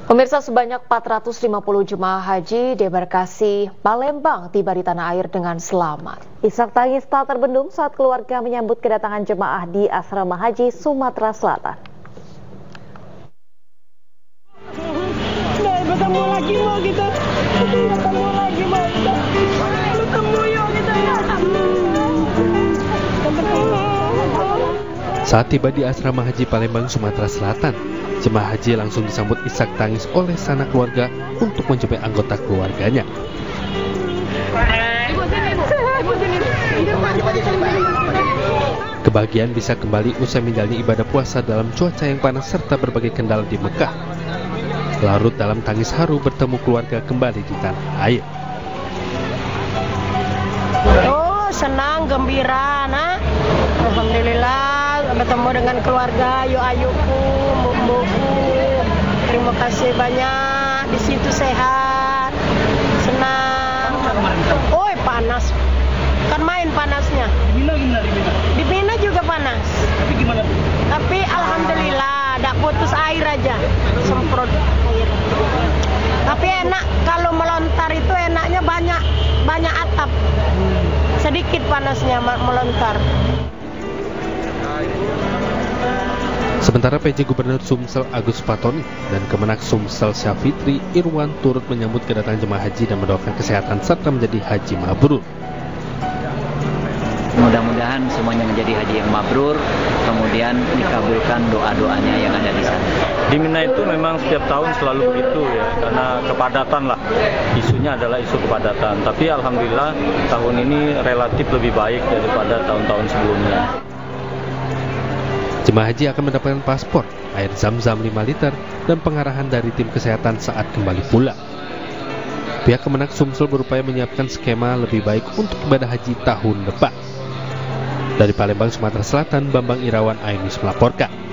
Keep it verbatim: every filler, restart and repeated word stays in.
Pemirsa, sebanyak empat ratus lima puluh jemaah haji debarkasi Palembang tiba di tanah air dengan selamat. Isak tangis tak terbendung saat keluarga menyambut kedatangan jemaah di asrama haji Sumatera Selatan. Bertemu lagi mau kita, bertemu lagi mau kita, bertemu yuk kita ya. Saat tiba di asrama haji Palembang, Sumatera Selatan, jemaah haji langsung disambut isak tangis oleh sanak keluarga untuk menjemput anggota keluarganya. Kebahagiaan bisa kembali usai menjalani ibadah puasa dalam cuaca yang panas serta berbagai kendala di Mekah. Larut dalam tangis haru bertemu keluarga kembali di tanah air. Oh, senang, gembira, nah. Alhamdulillah bertemu dengan keluarga, yuk ayuku, mumbuku. Terima kasih banyak, di situ sehat, senang. Oh, panas. Kan main panasnya. Di Mina gimana di Mina? Di Mina juga panas. Tapi gimana? Tapi alhamdulillah, tak putus air aja, semprot air. Tapi enak kalau melontar itu enaknya banyak banyak atap. Sedikit panasnya melontar. Sementara P J Gubernur Sumsel Agus Fatoni dan Kemenak Sumsel Syafitri Irwan turut menyambut kedatangan jemaah haji dan mendoakan kesehatan serta menjadi haji mabrur. Mudah-mudahan semuanya menjadi haji yang mabrur, kemudian dikabulkan doa-doanya yang ada di sana. Di Mina itu memang setiap tahun selalu begitu ya, karena kepadatan lah. Isunya adalah isu kepadatan. Tapi alhamdulillah tahun ini relatif lebih baik daripada tahun-tahun sebelumnya. Jemaah haji akan mendapatkan paspor, air zam-zam lima liter, dan pengarahan dari tim kesehatan saat kembali pulang. Pihak Kemenak Sumsel berupaya menyiapkan skema lebih baik untuk ibadah haji tahun depan. Dari Palembang, Sumatera Selatan, Bambang Irawan, iNews melaporkan.